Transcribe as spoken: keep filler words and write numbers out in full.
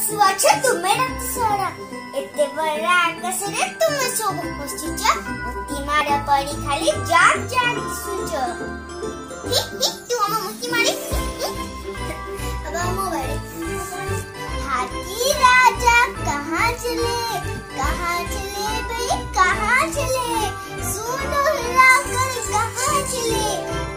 स्वच्छ तुम्हें रक्तसरा एते बड़ा आकाशरे तुम सब बसिच मुक्ति मारा पड़ी खाली जाग जाग दिसुच हि हि तू हम मुक्ति मारी अब हम बड़े हाथी राजा कहाँ चले कहाँ चले भाई कहाँ चले सुनो हिला कर कहाँ चले